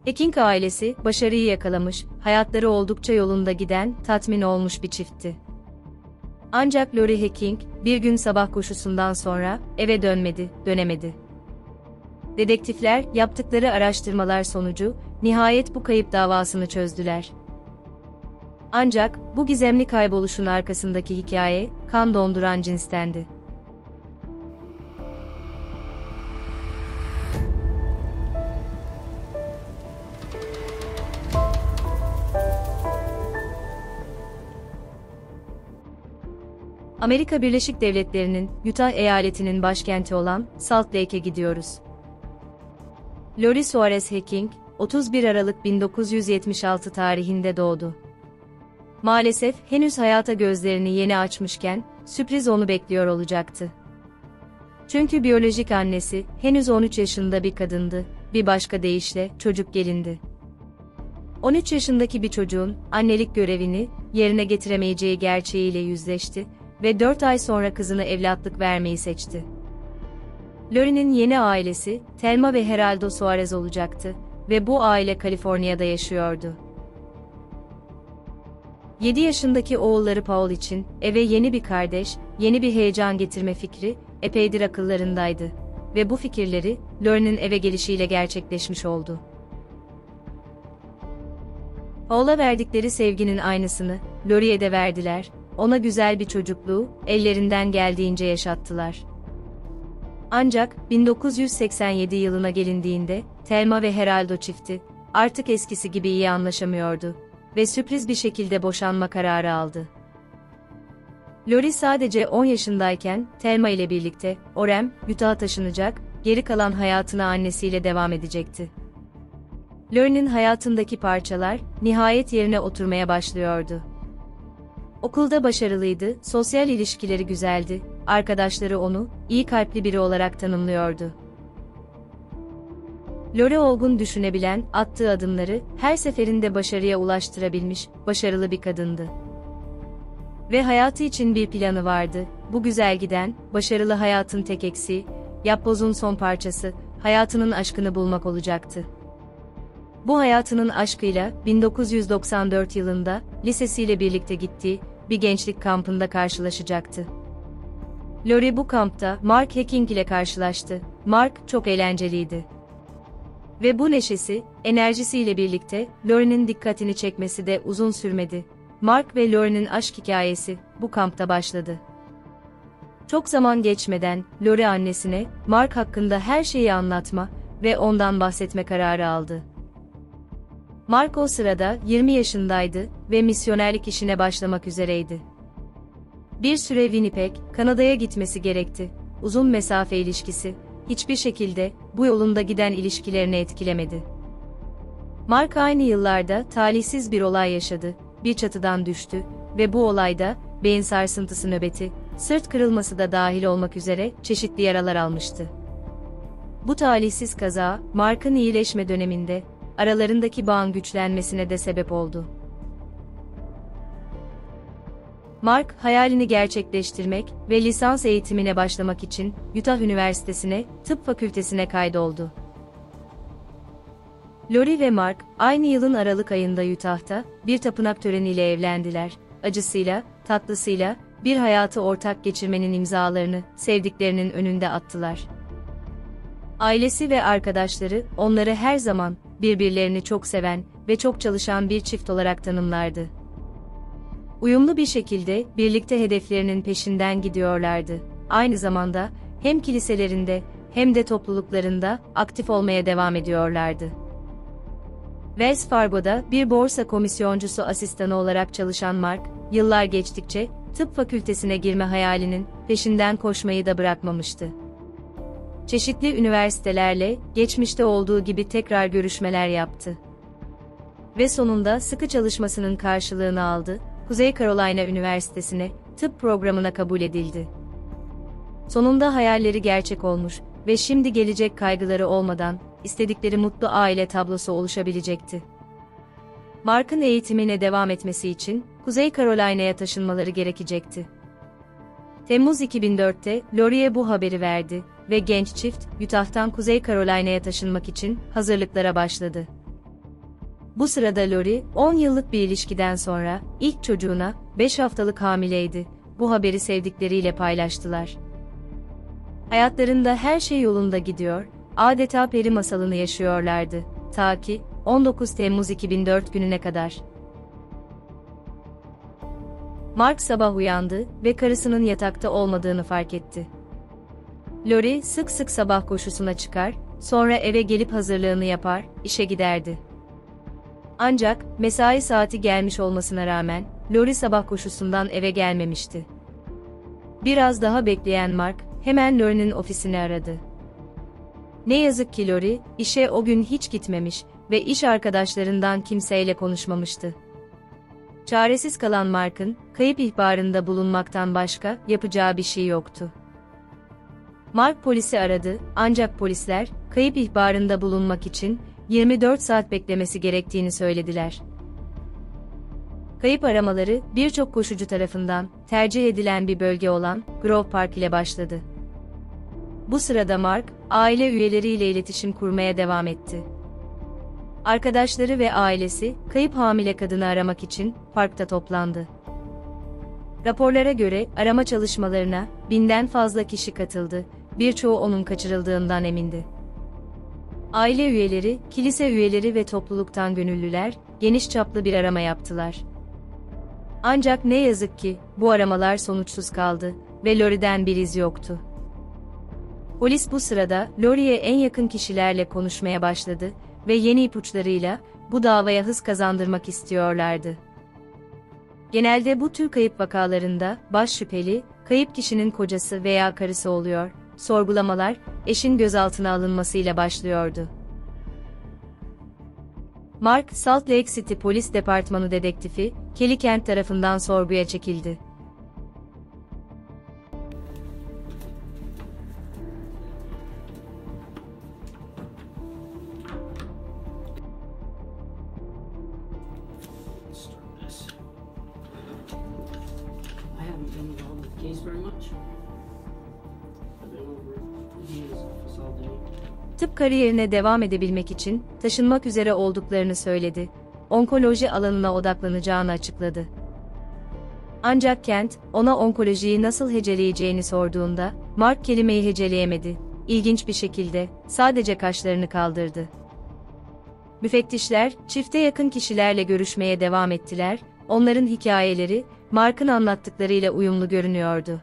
Hacking ailesi, başarıyı yakalamış, hayatları oldukça yolunda giden, tatmin olmuş bir çiftti. Ancak Lori Hacking, bir gün sabah koşusundan sonra, eve dönemedi. Dedektifler, yaptıkları araştırmalar sonucu, nihayet bu kayıp davasını çözdüler. Ancak, bu gizemli kayboluşun arkasındaki hikaye, kan donduran cinstendi. Amerika Birleşik Devletleri'nin, Utah eyaletinin başkenti olan Salt Lake'e gidiyoruz. Lori Suarez Hacking, 31 Aralık 1976 tarihinde doğdu. Maalesef henüz hayata gözlerini yeni açmışken, sürpriz onu bekliyor olacaktı. Çünkü biyolojik annesi, henüz 13 yaşında bir kadındı, bir başka deyişle, çocuk gelindi. 13 yaşındaki bir çocuğun, annelik görevini, yerine getiremeyeceği gerçeğiyle yüzleşti ve 4 ay sonra kızına evlatlık vermeyi seçti. Lori'nin yeni ailesi, Thelma ve Geraldo Suarez olacaktı ve bu aile Kaliforniya'da yaşıyordu. 7 yaşındaki oğulları Paul için, eve yeni bir kardeş, yeni bir heyecan getirme fikri, epeydir akıllarındaydı ve bu fikirleri, Lori'nin eve gelişiyle gerçekleşmiş oldu. Paul'a verdikleri sevginin aynısını, Lori'ye de verdiler, ona güzel bir çocukluğu, ellerinden geldiğince yaşattılar. Ancak, 1987 yılına gelindiğinde, Thelma ve Geraldo çifti, artık eskisi gibi iyi anlaşamıyordu ve sürpriz bir şekilde boşanma kararı aldı. Lori sadece 10 yaşındayken, Thelma ile birlikte, Orem, Utah'a taşınacak, geri kalan hayatına annesiyle devam edecekti. Lori'nin hayatındaki parçalar, nihayet yerine oturmaya başlıyordu. Okulda başarılıydı, sosyal ilişkileri güzeldi, arkadaşları onu, iyi kalpli biri olarak tanımlıyordu. Lori olgun düşünebilen, attığı adımları, her seferinde başarıya ulaştırabilmiş, başarılı bir kadındı. Ve hayatı için bir planı vardı, bu güzel giden, başarılı hayatın tek eksiği, yapbozun son parçası, hayatının aşkını bulmak olacaktı. Bu hayatının aşkıyla, 1994 yılında, lisesiyle birlikte gittiği, bir gençlik kampında karşılaşacaktı. Lori bu kampta, Mark Hacking ile karşılaştı. Mark, çok eğlenceliydi. Ve bu neşesi, enerjisiyle birlikte, Lori'nin dikkatini çekmesi de uzun sürmedi. Mark ve Lori'nin aşk hikayesi, bu kampta başladı. Çok zaman geçmeden, Lori annesine, Mark hakkında her şeyi anlatma ve ondan bahsetme kararı aldı. Mark o sırada 20 yaşındaydı ve misyonerlik işine başlamak üzereydi. Bir süre Winnipeg, Kanada'ya gitmesi gerekti. Uzun mesafe ilişkisi, hiçbir şekilde bu yolunda giden ilişkilerini etkilemedi. Mark aynı yıllarda talihsiz bir olay yaşadı, bir çatıdan düştü ve bu olayda beyin sarsıntısı nöbeti, sırt kırılması da dahil olmak üzere çeşitli yaralar almıştı. Bu talihsiz kaza, Mark'ın iyileşme döneminde, aralarındaki bağın güçlenmesine de sebep oldu. Mark, hayalini gerçekleştirmek ve lisans eğitimine başlamak için Utah Üniversitesi'ne, tıp fakültesine kaydoldu. Lori ve Mark, aynı yılın Aralık ayında Utah'ta, bir tapınak töreniyle evlendiler. Acısıyla, tatlısıyla, bir hayatı ortak geçirmenin imzalarını, sevdiklerinin önünde attılar. Ailesi ve arkadaşları, onları her zaman, birbirlerini çok seven ve çok çalışan bir çift olarak tanımlardı. Uyumlu bir şekilde, birlikte hedeflerinin peşinden gidiyorlardı. Aynı zamanda, hem kiliselerinde, hem de topluluklarında, aktif olmaya devam ediyorlardı. Wells Fargo'da, bir borsa komisyoncusu asistanı olarak çalışan Mark, yıllar geçtikçe, tıp fakültesine girme hayalinin, peşinden koşmayı da bırakmamıştı. Çeşitli üniversitelerle, geçmişte olduğu gibi tekrar görüşmeler yaptı. Ve sonunda sıkı çalışmasının karşılığını aldı, Kuzey Carolina Üniversitesi'ne, tıp programına kabul edildi. Sonunda hayalleri gerçek olmuş ve şimdi gelecek kaygıları olmadan, istedikleri mutlu aile tablosu oluşabilecekti. Mark'ın eğitimine devam etmesi için, Kuzey Carolina'ya taşınmaları gerekecekti. Temmuz 2004'te, Lori'ye bu haberi verdi ve genç çift, Utah'tan Kuzey Carolina'ya taşınmak için hazırlıklara başladı. Bu sırada Lori, 10 yıllık bir ilişkiden sonra, ilk çocuğuna, 5 haftalık hamileydi. Bu haberi sevdikleriyle paylaştılar. Hayatlarında her şey yolunda gidiyor, adeta peri masalını yaşıyorlardı. Ta ki, 19 Temmuz 2004 gününe kadar. Mark sabah uyandı ve karısının yatakta olmadığını fark etti. Lori sık sık sabah koşusuna çıkar, sonra eve gelip hazırlığını yapar, işe giderdi. Ancak, mesai saati gelmiş olmasına rağmen, Lori sabah koşusundan eve gelmemişti. Biraz daha bekleyen Mark, hemen Lori'nin ofisini aradı. Ne yazık ki Lori, işe o gün hiç gitmemiş ve iş arkadaşlarından kimseyle konuşmamıştı. Çaresiz kalan Mark'ın, kayıp ihbarında bulunmaktan başka yapacağı bir şey yoktu. Mark polisi aradı, ancak polisler, kayıp ihbarında bulunmak için 24 saat beklemesi gerektiğini söylediler. Kayıp aramaları, birçok koşucu tarafından tercih edilen bir bölge olan Grove Park ile başladı. Bu sırada Mark, aile üyeleriyle iletişim kurmaya devam etti. Arkadaşları ve ailesi, kayıp hamile kadını aramak için parkta toplandı. Raporlara göre, arama çalışmalarına 1000'den fazla kişi katıldı, birçoğu onun kaçırıldığından emindi. Aile üyeleri, kilise üyeleri ve topluluktan gönüllüler, geniş çaplı bir arama yaptılar. Ancak ne yazık ki, bu aramalar sonuçsuz kaldı ve Lori'den bir iz yoktu. Polis bu sırada, Lori'ye en yakın kişilerle konuşmaya başladı ve yeni ipuçlarıyla, bu davaya hız kazandırmak istiyorlardı. Genelde bu tür kayıp vakalarında, baş şüpheli, kayıp kişinin kocası veya karısı oluyor, sorgulamalar, eşin gözaltına alınmasıyla başlıyordu. Mark, Salt Lake City Polis Departmanı dedektifi, Kelly Kent tarafından sorguya çekildi. I haven't been involved with the case very much. I've been over at the DA's office all day. Tıp kariyerine devam edebilmek için taşınmak üzere olduklarını söyledi. Onkoloji alanına odaklanacağını açıkladı. Ancak Kent, ona onkolojiyi nasıl heceleyeceğini sorduğunda, Mark kelimeyi heceleyemedi. İlginç bir şekilde, sadece kaşlarını kaldırdı. Müfettişler, çifte yakın kişilerle görüşmeye devam ettiler, onların hikayeleri, Mark'ın anlattıklarıyla uyumlu görünüyordu.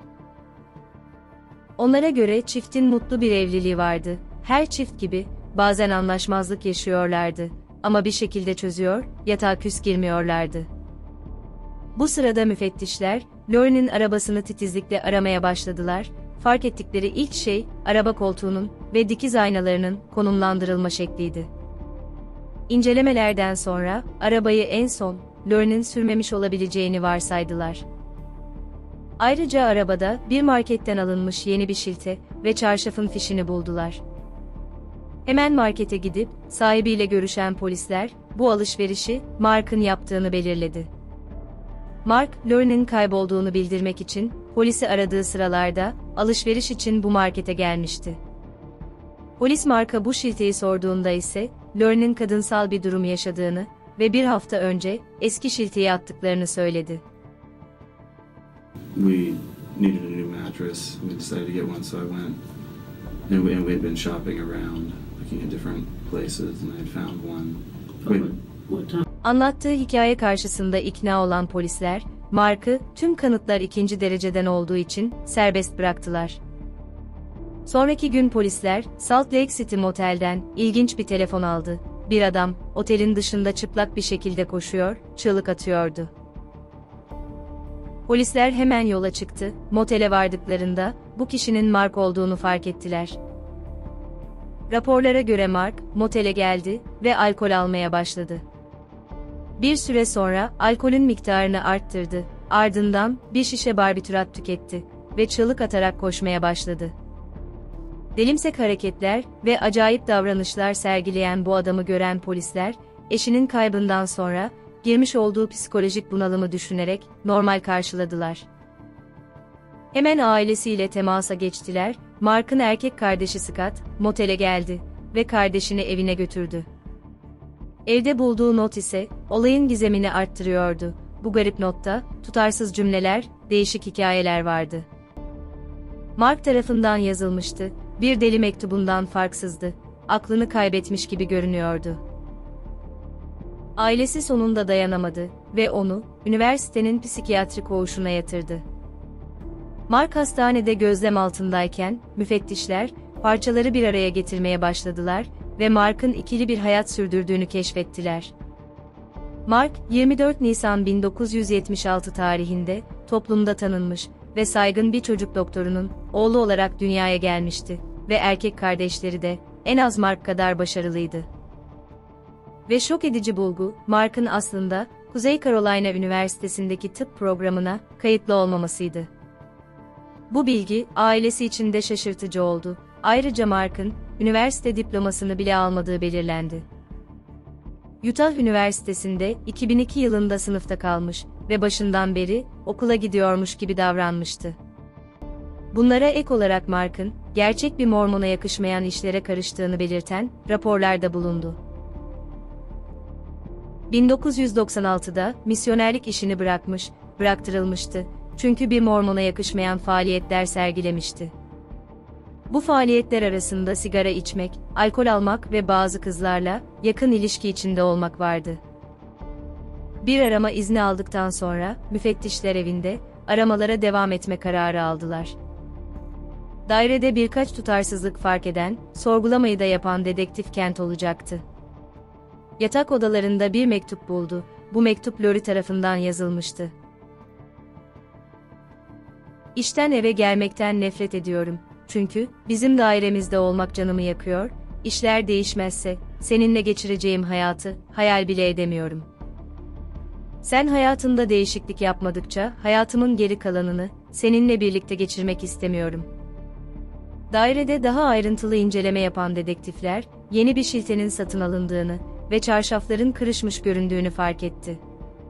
Onlara göre çiftin mutlu bir evliliği vardı. Her çift gibi, bazen anlaşmazlık yaşıyorlardı. Ama bir şekilde çözüyor, yatağa küs girmiyorlardı. Bu sırada müfettişler, Lori'nin arabasını titizlikle aramaya başladılar. Fark ettikleri ilk şey, araba koltuğunun ve dikiz aynalarının konumlandırılma şekliydi. İncelemelerden sonra, arabayı en son, Lori'nin sürmemiş olabileceğini varsaydılar. Ayrıca arabada, bir marketten alınmış yeni bir şilte ve çarşafın fişini buldular. Hemen markete gidip, sahibiyle görüşen polisler, bu alışverişi, Mark'ın yaptığını belirledi. Mark, Lori'nin kaybolduğunu bildirmek için, polisi aradığı sıralarda, alışveriş için bu markete gelmişti. Polis Mark'a bu şilteyi sorduğunda ise, Lori'nin kadınsal bir durum yaşadığını ve bir hafta önce, eski şilteyi attıklarını söyledi. We needed a new mattress. We decided to get one, so I went. And we'd been shopping around, looking at different places, and I had found one. What time? Anlattığı hikaye karşısında ikna olan polisler, Mark'ı, tüm kanıtlar ikinci dereceden olduğu için, serbest bıraktılar. Sonraki gün polisler, Salt Lake City Motel'den, ilginç bir telefon aldı. Bir adam, otelin dışında çıplak bir şekilde koşuyor, çığlık atıyordu. Polisler hemen yola çıktı, motele vardıklarında, bu kişinin Mark olduğunu fark ettiler. Raporlara göre Mark, motele geldi ve alkol almaya başladı. Bir süre sonra, alkolün miktarını arttırdı, ardından, bir şişe barbiturat tüketti ve çığlık atarak koşmaya başladı. Delimsek hareketler ve acayip davranışlar sergileyen bu adamı gören polisler, eşinin kaybından sonra, girmiş olduğu psikolojik bunalımı düşünerek, normal karşıladılar. Hemen ailesiyle temasa geçtiler, Mark'ın erkek kardeşi Scott, motele geldi ve kardeşini evine götürdü. Evde bulduğu not ise olayın gizemini arttırıyordu. Bu garip notta tutarsız cümleler, değişik hikayeler vardı. Mark tarafından yazılmıştı. Bir deli mektubundan farksızdı. Aklını kaybetmiş gibi görünüyordu. Ailesi sonunda dayanamadı ve onu üniversitenin psikiyatri koğuşuna yatırdı. Mark hastanede gözlem altındayken müfettişler parçaları bir araya getirmeye başladılar ve Mark'ın ikili bir hayat sürdürdüğünü keşfettiler. Mark, 24 Nisan 1976 tarihinde toplumda tanınmış ve saygın bir çocuk doktorunun oğlu olarak dünyaya gelmişti ve erkek kardeşleri de en az Mark kadar başarılıydı. Ve şok edici bulgu, Mark'ın aslında Kuzey Carolina Üniversitesi'ndeki tıp programına kayıtlı olmamasıydı. Bu bilgi ailesi için de şaşırtıcı oldu. Ayrıca Mark'ın üniversite diplomasını bile almadığı belirlendi. Utah Üniversitesi'nde 2002 yılında sınıfta kalmış ve başından beri okula gidiyormuş gibi davranmıştı. Bunlara ek olarak Mark'ın gerçek bir Mormon'a yakışmayan işlere karıştığını belirten raporlarda bulundu. 1996'da misyonerlik işini bıraktırılmıştı çünkü bir Mormon'a yakışmayan faaliyetler sergilemişti. Bu faaliyetler arasında sigara içmek, alkol almak ve bazı kızlarla yakın ilişki içinde olmak vardı. Bir arama izni aldıktan sonra müfettişler evinde aramalara devam etme kararı aldılar. Dairede birkaç tutarsızlık fark eden, sorgulamayı da yapan dedektif Kent olacaktı. Yatak odalarında bir mektup buldu. Bu mektup Lori tarafından yazılmıştı. İşten eve gelmekten nefret ediyorum. Çünkü bizim dairemizde olmak canımı yakıyor, işler değişmezse seninle geçireceğim hayatı hayal bile edemiyorum. Sen hayatında değişiklik yapmadıkça hayatımın geri kalanını seninle birlikte geçirmek istemiyorum. Dairede daha ayrıntılı inceleme yapan dedektifler, yeni bir şiltenin satın alındığını ve çarşafların kırışmış göründüğünü fark etti.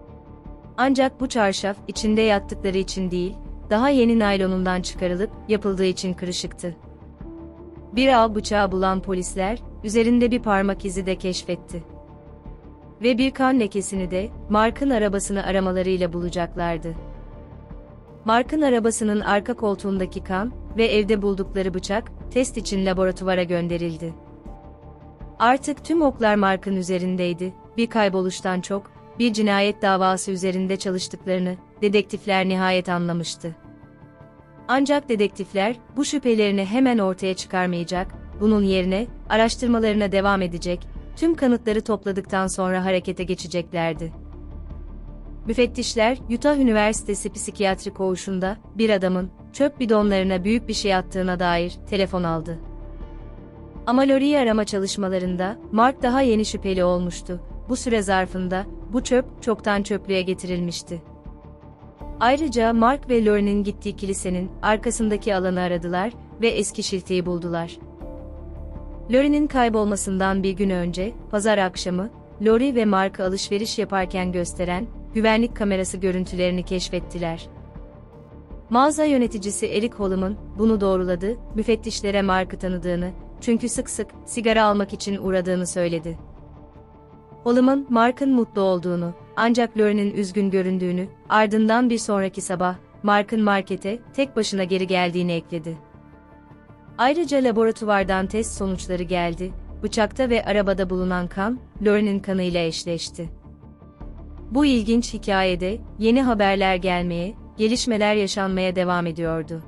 Ancak bu çarşaf içinde yattıkları için değil, daha yeni naylonundan çıkarılıp yapıldığı için kırışıktı. Bir av bıçağı bulan polisler, üzerinde bir parmak izi de keşfetti. Ve bir kan lekesini de Mark'ın arabasını aramalarıyla bulacaklardı. Mark'ın arabasının arka koltuğundaki kan ve evde buldukları bıçak, test için laboratuvara gönderildi. Artık tüm oklar Mark'ın üzerindeydi, bir kayboluştan çok, bir cinayet davası üzerinde çalıştıklarını dedektifler nihayet anlamıştı. Ancak dedektifler bu şüphelerini hemen ortaya çıkarmayacak, bunun yerine araştırmalarına devam edecek, tüm kanıtları topladıktan sonra harekete geçeceklerdi. Müfettişler, Utah Üniversitesi Psikiyatri Koğuşu'nda bir adamın çöp bidonlarına büyük bir şey attığına dair telefon aldı. Ama Lori'yi arama çalışmalarında Mark daha yeni şüpheli olmuştu. Bu süre zarfında bu çöp çoktan çöplüğe getirilmişti. Ayrıca Mark ve Lori'nin gittiği kilisenin arkasındaki alanı aradılar ve eski şilteyi buldular. Lori'nin kaybolmasından bir gün önce, pazar akşamı, Lori ve Mark'ı alışveriş yaparken gösteren güvenlik kamerası görüntülerini keşfettiler. Mağaza yöneticisi Eric Holm'un bunu doğruladı, müfettişlere Mark'ı tanıdığını, çünkü sık sık sigara almak için uğradığını söyledi. Holm'un Mark'ın mutlu olduğunu, ancak Lori'nin üzgün göründüğünü, ardından bir sonraki sabah, Mark'ın markete tek başına geri geldiğini ekledi. Ayrıca laboratuvardan test sonuçları geldi, bıçakta ve arabada bulunan kan, Lori'nin kanıyla eşleşti. Bu ilginç hikayede, yeni haberler gelmeye, gelişmeler yaşanmaya devam ediyordu.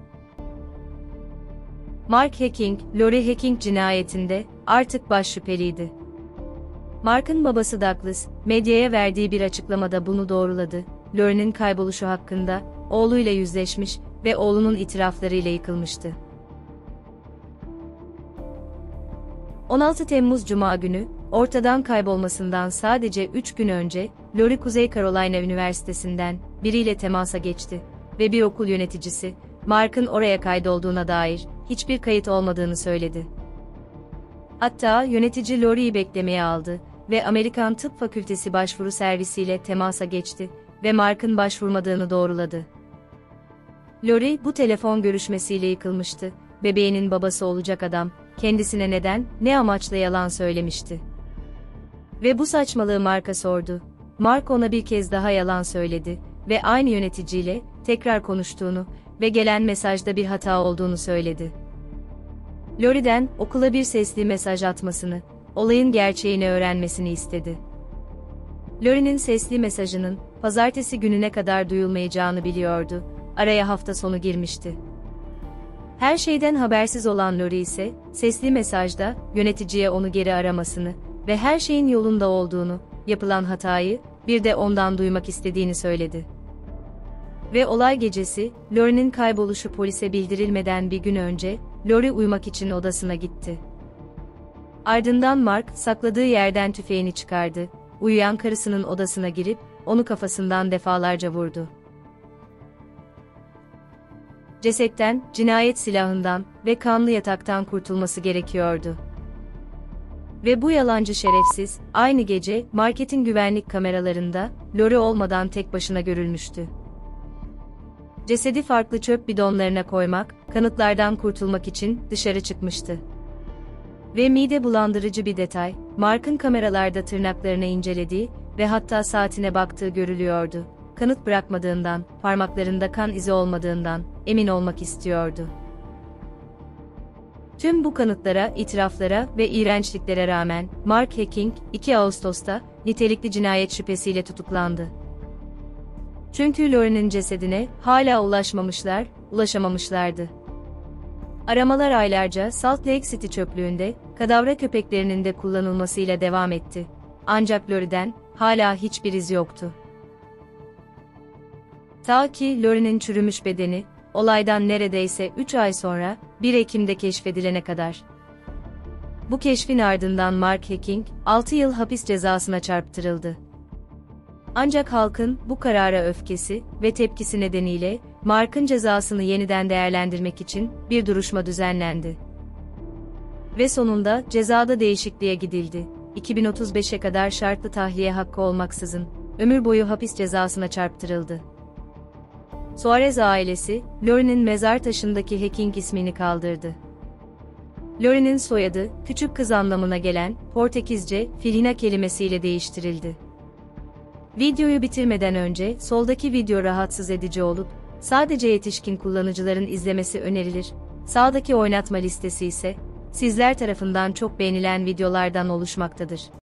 Mark Hacking, Lori Hacking cinayetinde artık baş şüpheliydi. Mark'ın babası Douglas, medyaya verdiği bir açıklamada bunu doğruladı. Lori'nin kayboluşu hakkında oğluyla yüzleşmiş ve oğlunun itiraflarıyla yıkılmıştı. 16 Temmuz Cuma günü, ortadan kaybolmasından sadece 3 gün önce, Lori Kuzey Carolina Üniversitesi'nden biriyle temasa geçti ve bir okul yöneticisi, Mark'ın oraya kaydolduğuna dair hiçbir kayıt olmadığını söyledi. Hatta yönetici Lori'yi beklemeye aldı ve Amerikan Tıp Fakültesi başvuru servisiyle temasa geçti ve Mark'ın başvurmadığını doğruladı. Lori bu telefon görüşmesiyle yıkılmıştı, bebeğinin babası olacak adam, kendisine neden, ne amaçla yalan söylemişti. Ve bu saçmalığı Mark'a sordu. Mark ona bir kez daha yalan söyledi ve aynı yöneticiyle tekrar konuştuğunu ve gelen mesajda bir hata olduğunu söyledi. Lori'den okula bir sesli mesaj atmasını, olayın gerçeğini öğrenmesini istedi. Lori'nin sesli mesajının pazartesi gününe kadar duyulmayacağını biliyordu. Araya hafta sonu girmişti. Her şeyden habersiz olan Lori ise sesli mesajda yöneticiye onu geri aramasını ve her şeyin yolunda olduğunu, yapılan hatayı bir de ondan duymak istediğini söyledi. Ve olay gecesi, Lori'nin kayboluşu polise bildirilmeden bir gün önce, Lori uyumak için odasına gitti. Ardından Mark, sakladığı yerden tüfeğini çıkardı, uyuyan karısının odasına girip, onu kafasından defalarca vurdu. Cesetten, cinayet silahından ve kanlı yataktan kurtulması gerekiyordu. Ve bu yalancı şerefsiz, aynı gece, marketin güvenlik kameralarında, Lori olmadan tek başına görülmüştü. Cesedi farklı çöp bidonlarına koymak, kanıtlardan kurtulmak için dışarı çıkmıştı. Ve mide bulandırıcı bir detay, Mark'ın kameralarda tırnaklarını incelediği ve hatta saatine baktığı görülüyordu. Kanıt bırakmadığından, parmaklarında kan izi olmadığından emin olmak istiyordu. Tüm bu kanıtlara, itiraflara ve iğrençliklere rağmen, Mark Hacking, 2 Ağustos'ta nitelikli cinayet şüphesiyle tutuklandı. Çünkü Lori'nin cesedine hala ulaşamamışlardı. Aramalar aylarca Salt Lake City çöplüğünde, kadavra köpeklerinin de kullanılmasıyla devam etti. Ancak Lori'den hala hiçbir iz yoktu. Ta ki Lori'nin çürümüş bedeni, olaydan neredeyse 3 ay sonra, 1 Ekim'de keşfedilene kadar. Bu keşfin ardından Mark Hacking, 6 yıl hapis cezasına çarptırıldı. Ancak halkın bu karara öfkesi ve tepkisi nedeniyle, Mark'ın cezasını yeniden değerlendirmek için bir duruşma düzenlendi. Ve sonunda cezada değişikliğe gidildi. 2035'e kadar şartlı tahliye hakkı olmaksızın, ömür boyu hapis cezasına çarptırıldı. Suarez ailesi, Lori'nin mezar taşındaki Hacking ismini kaldırdı. Lori'nin soyadı, küçük kız anlamına gelen, Portekizce, Filina kelimesiyle değiştirildi. Videoyu bitirmeden önce, soldaki video rahatsız edici olup, sadece yetişkin kullanıcıların izlemesi önerilir, sağdaki oynatma listesi ise, sizler tarafından çok beğenilen videolardan oluşmaktadır.